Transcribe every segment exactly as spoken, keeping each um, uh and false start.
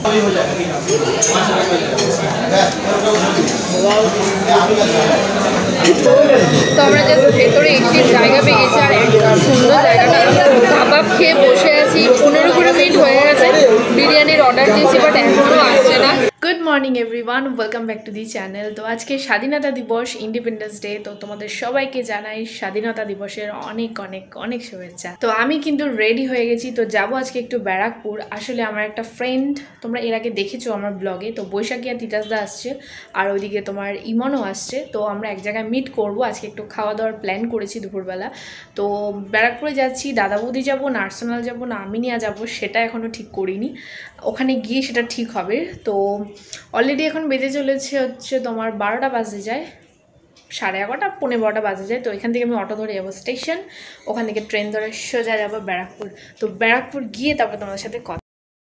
তো আমরা যে ভেতরে একটি জায়গা পেয়ে গেছি আর একটা সুন্দর জায়গাটা কাবাব খেয়ে বসে আছি। পনেরো কুড়ি মিনিট হয়ে গেছে বিরিয়ানির অর্ডার দিয়েছি, বাট এখনও আসছে না। Good morning everyone, welcome back to the channel. তো আজকে স্বাধীনতা দিবস, ইন্ডিপেন্ডেন্স ডে। তো তোমাদের সবাইকে জানাই স্বাধীনতা দিবসের অনেক অনেক অনেক শুভেচ্ছা। তো আমি কিন্তু রেডি হয়ে গেছি, তো যাব আজকে একটু ব্যারাকপুর। আসলে আমার একটা ফ্রেন্ড, তোমরা এর আগে দেখেছো আমার ব্লগে, তো বৈশাখী আর তিতাসদা আসছে আর ওইদিকে তোমার ইমনও আসছে। তো আমরা এক জায়গায় মিট করব, আজকে একটু খাওয়া দাওয়ার প্ল্যান করেছি দুপুরবেলা। তো ব্যারাকপুরে যাচ্ছি, দাদা বৌদি যাবো না আর্সেনাল যাবো না আমিনিয়া যাবো সেটা এখনও ঠিক করিনি, ওখানে গিয়ে সেটা ঠিক হবে। তো অলরেডি এখন বেজে চলেছে হচ্ছে তোমার বারোটা বাজে যায়, সাড়ে এগারোটা পৌনে বারোটা বাজে যায়। তো এখান থেকে আমি অটো ধরে যাবো স্টেশন, ওখান থেকে ট্রেন ধরে সোজা যাবো ব্যারাকপুর। তো ব্যারাকপুর গিয়ে তারপরে তোমাদের সাথে কথা।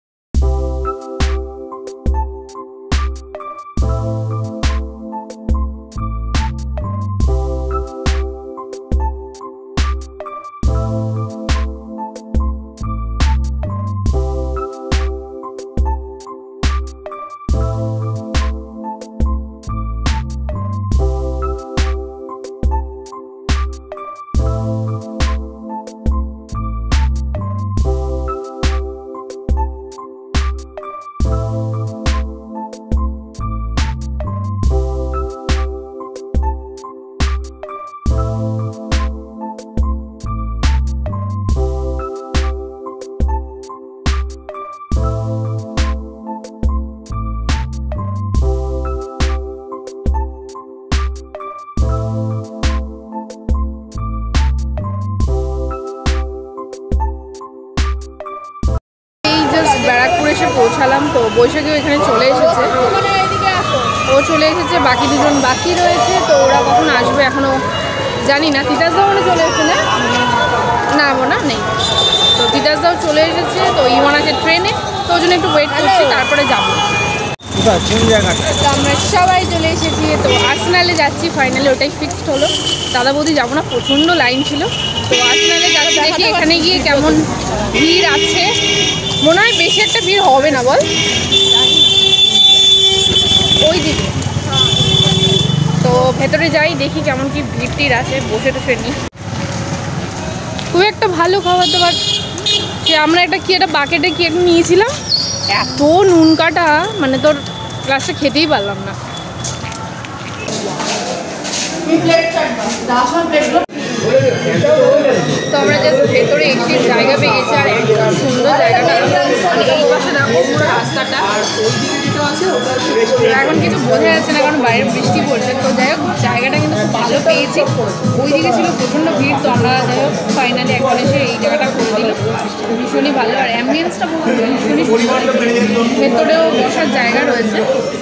ব্যারাকপুর এসে পৌঁছালাম, তো বৈশাখীও এখানে চলে এসেছে, ও চলে এসেছে, বাকি দুজন বাকি রয়েছে। তো ওরা কখন আসবে এখনও জানি না। তিতাসদাও মানে চলে এসেছে না না মোনা নেই, তো তিতাসদাও চলে এসেছে। তো ইমনাকে ট্রেনে, তো ওই জন্য একটু ওয়েট করছি, তারপরে যাবো। তো আমরা সবাই চলে এসেছি, তো আর্সেনালে যাচ্ছি ফাইনালি, ওটাই ফিক্সড হলো। দাদা বৌদি যাবো না, প্রচণ্ড লাইন ছিল। তো আর্সেনালে যাচ্ছি, দেখি এখানে গিয়ে কেমন ভিড় আছে। মনে হয় বেশি একটা ভিড় হবে না, বল ওই দিকে। তো ভেতরে যাই, দেখি কেমন কি ভিড় টিড় আছে, বসে টসে নিই। খুব একটা ভালো খাবার দাবার, যে আমরা একটা কি একটা বাকেটে কি একটা নিয়েছিলাম, এত নুন কাটা, মানে তোর ক্লাসে খেতেই পারলাম না। তো আমরা জাস্ট ভেতরে একটি জায়গা পেয়ে গেছি আর একটা সুন্দর জায়গাটা, মানে এই পাশে না পুরো রাস্তাটা, এখন কিছু বোঝা যাচ্ছে না কারণ বাইরে বৃষ্টি পড়ছে। তো যাই হোক জায়গাটা কিন্তু খুব ভালো পেয়েছি, ওই দিকে ছিল প্রচণ্ড ভিড়। তো আমরা যাই হোক ফাইনালি এখন এসে এই জায়গাটা করে দিল, ভীষণই ভালো। আর অ্যাম্বিয়েন্সটা ভীষণই সুন্দর, ভেতরেও বসার জায়গা রয়েছে।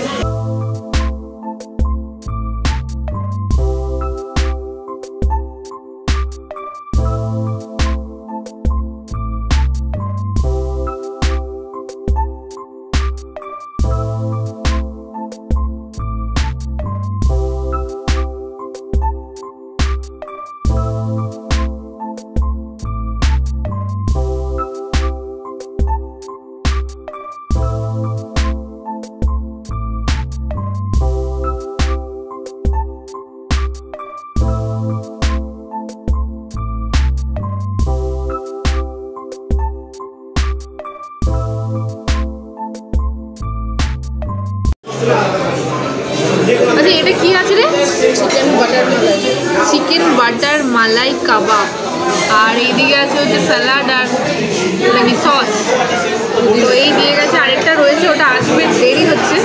আচ্ছা এটা কি আছে রে? Chicken butter malai, chicken butter malai kebab. আর এইদিকে আছে হচ্ছে স্যালাড আর সস। তো এই দিয়ে গেছে, আরেকটা রয়েছে, ওটা আসবে, দেরি হচ্ছে।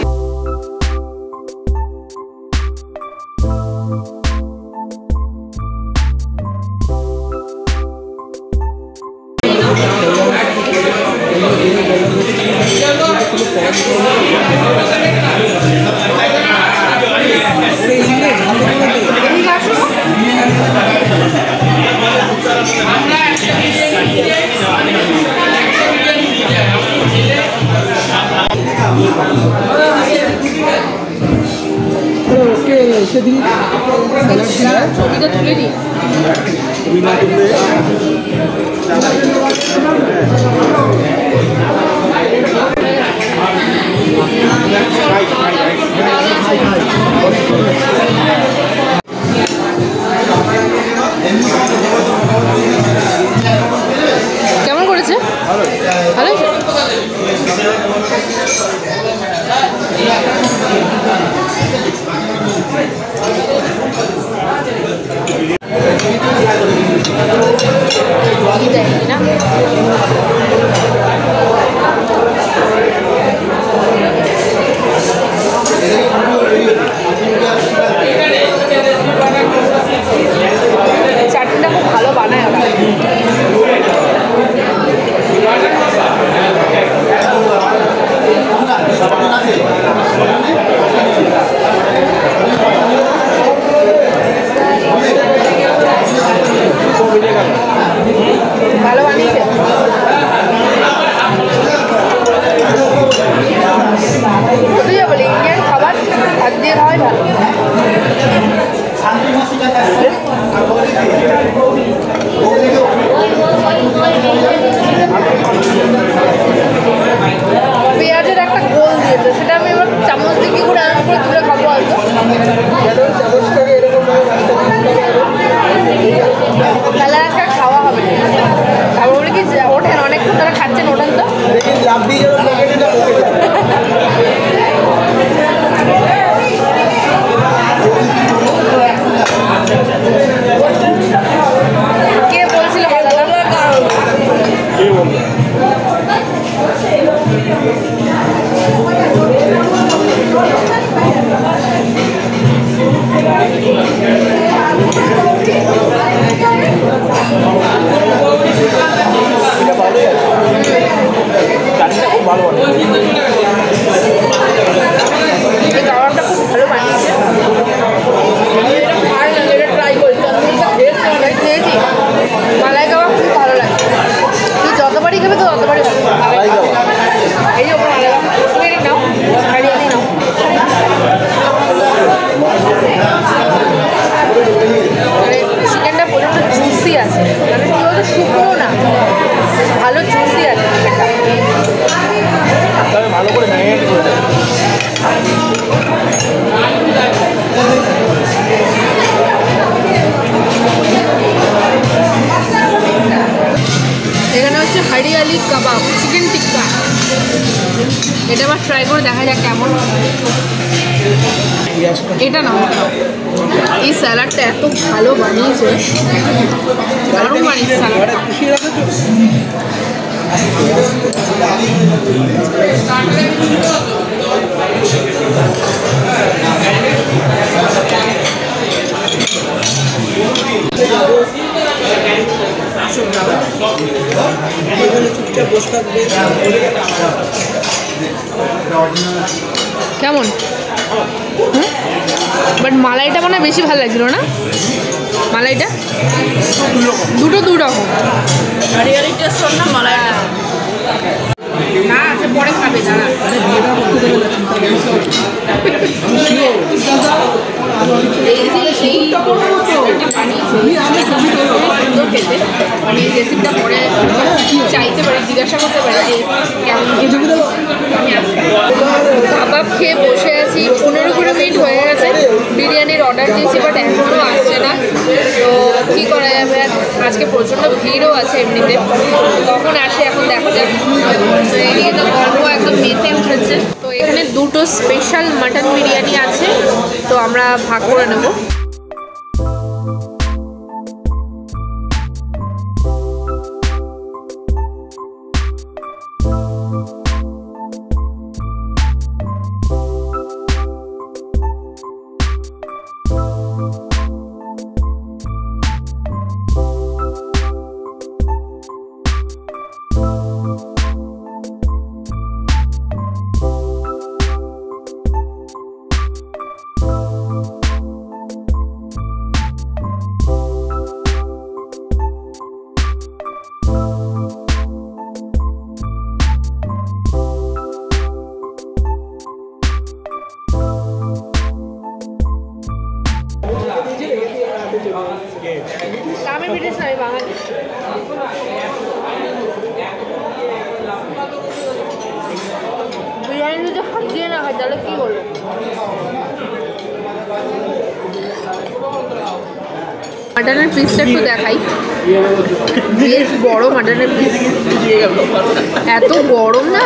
ছবিটা তুলে দিই। না চাটনিটা খুব ভালো বানায় ওরা। ভালো বানিয়েছে। যা বলে ইন্ডিয়ান খাবার হাত দিয়ে খাওয়াই ভালো। পেঁয়াজের একটা গোল দিয়েছে, সেটা আমি এবার চামচ দিয়ে কি করে এরকম করে তুলে খাবো হয়তো। তাহলে আজকে খাওয়া হবে। তারপর বলে কি ওঠেন, অনেকক্ষণ তারা খাচ্ছেন, ওঠেন তো। কে বলছিল কাবাবটা খুব ভালো বানিয়েছে। খেয়েছি মালাই কাবাব খুব ভালো লাগে। তুই যতবারই খাবে তো ততবারই ভালো। এই যে ওপর মালাই কাবাব তুমি নাও, হারিয়ালি নাও। মানে চিকেনটা প্রচণ্ড জুসি আছে, মানে কি বলতো শুকনো না, ভালো জুসি আছে চিকেনটা। ভালো করে ম্যারিনেট করে দেয়। এখানে হচ্ছে হারিয়ালি কাবাব চিকেন টিক্কা, এটা আবার ট্রাই করে দেখা যাক কেমন। এটা না, এই স্যালাডটা এত ভালো বানিয়েছে, দারুণ বানিয়েছে স্যালাডটা। কেমন? বাট মালাইটা মানে বেশি ভালো লাগছিল না, মালাইটা দুটো দু রকম। হারিয়ালি টেস্ট না মালাইটা না, সে পরে খাবে দাঁড়া। এই যে সেই খেতে মানে রেসিপিটা পরে চাইতে পারি, জিজ্ঞাসা করতে পারি যে কেমন। কাবাব খেয়ে বসে আছি, পনেরো কুড়ি মিনিট হয়ে গেছে, বিরিয়ানির অর্ডার দিয়েছি বাট এখনও আসছে না। তো কী করা যাবে, আজকে প্রচণ্ড ভিড়ও আছে এমনিতে, কখন আসে এখন দেখা যাক। তো এই নিয়ে তো গল্প একদম মেতে উঠেছে। তো এখানে দুটো স্পেশাল মাটন বিরিয়ানি আছে, তো আমরা ভাগ করে নেব। আমি বিদেশ নাই বাঙালি। বিরিয়ানি যদি হাত দিয়ে না খাই তাহলে কি হলো? মাটনের পিসটা একটু দেখাই, বেশ বড় মাটনের পিস, এত গরম না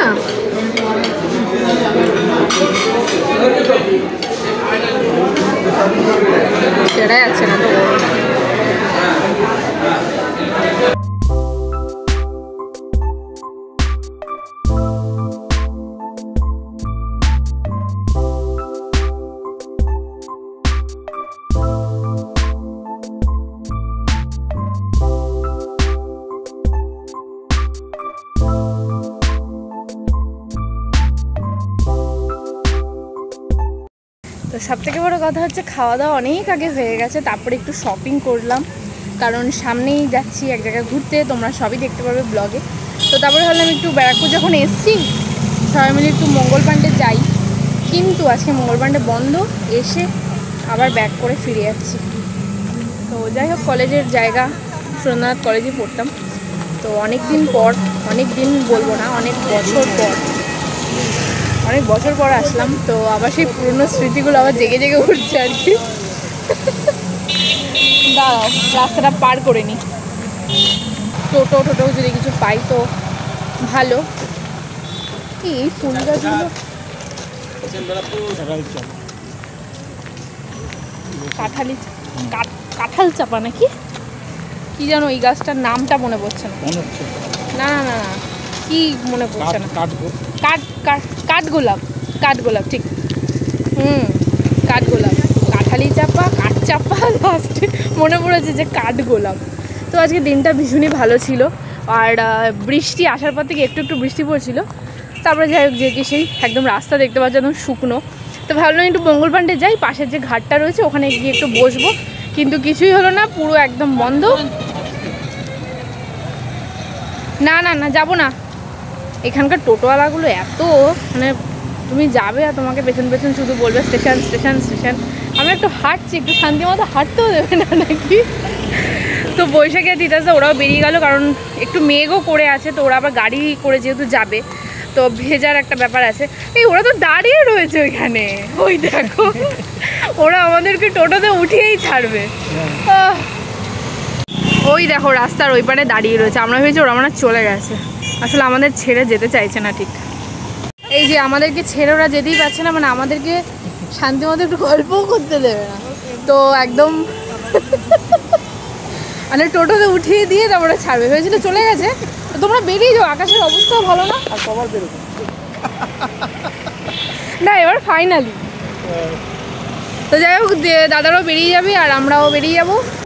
সেটাই আছে না, তো গরম। তো সবথেকে বড় কথা হচ্ছে খাওয়া দাওয়া অনেক আগে হয়ে গেছে, তারপরে একটু শপিং করলাম, কারণ সামনেই যাচ্ছি এক জায়গায় ঘুরতে, তোমরা সবই দেখতে পারবে ব্লগে। তো তারপরে ভাবলাম একটু ব্যারাকপুর যখন এসছি সবাই মিলে একটু মঙ্গল পাণ্ডে যাই, কিন্তু আজকে মঙ্গল পাণ্ডে বন্ধ, এসে আবার ব্যাক করে ফিরে যাচ্ছি। তো যাই হোক, কলেজের জায়গা, সুরেন্দ্রনাথ কলেজে পড়তাম, তো অনেক দিন পর, অনেক দিন বলবো না, অনেক বছর পর অনেক বছর পর আসলাম। তো আবার সেই পুরনো স্মৃতিগুলো আবার জেগে জেগে উঠছে আর কি। দাঁড়াও, রাস্তাটা পার করে নিই, টোটো টোটো যদি কিছু পাই তো ভালো। কি এই ফুল গাছগুলো, কাঁঠালি কাঁঠাল চাপা নাকি কি জানো, এই গাছটার নামটা মনে পড়ছে না। না না না না কি মনে পড়ছে না, কাঠ কাঠ কাঠগোলাপ, কাঠগোলাপ ঠিক, হুম কাঠগোলাপ, কাঁঠালি চাপা, কাঠ চাপা, লাস্টে মনে পড়েছে যে কাঠগোলাপ। তো আজকে দিনটা ভীষণই ভালো ছিল, আর বৃষ্টি আসার পর থেকে একটু একটু বৃষ্টি পড়ছিল, তারপরে যাই হোক যে কি সেই একদম রাস্তা দেখতে পাচ্ছি একদম শুকনো। তো ভাবলাম একটু মঙ্গল পাণ্ডে যাই, পাশের যে ঘাটটা রয়েছে ওখানে গিয়ে একটু বসবো, কিন্তু কিছুই হলো না, পুরো একদম বন্ধ। না না না যাবো না, এখানকার টোটোওয়ালাগুলো এত মানে, তুমি যাবে আর তোমাকে পেছন পেছন শুধু বলবে স্টেশন স্টেশন স্টেশন। আমরা একটু হাঁটছি, একটু শান্তি মতো হাঁটতেও দেবে না নাকি। তো বৈশাখী আর তিতাসদা ওরাও বেরিয়ে গেল, কারণ একটু মেঘও করে আছে, তো ওরা আবার গাড়ি করে যেহেতু যাবে তো ভেজার একটা ব্যাপার আছে। এই ওরা তো দাঁড়িয়ে রয়েছে ওইখানে, ওই দেখো ওরা আমাদেরকে টোটোতে উঠিয়েই ছাড়বে। ওই দেখো রাস্তার ওই পারে দাঁড়িয়ে রয়েছে, আমরা ভেবেছি ওরা মানে চলে গেছে, আসলে আমাদের ছেড়ে যেতে চাইছে না ঠিক। এই যে আমাদেরকে ছেড়ে ওরা যেতেই পারছে না, মানে আমাদেরকে শান্তি মতো একটু গল্পও করতে দেবে না, তো একদম মানে টোটোতে উঠিয়ে দিয়ে তারপরে ছাড়বে, ভেবেছিল চলে গেছে। তো তোমরা বেরিয়ে যাও, আকাশের অবস্থাও ভালো না, আর সবার বেরোবে না এবার ফাইনালি। তো যাই হোক দাদারাও বেরিয়ে যাবে আর আমরাও বেরিয়ে যাবো।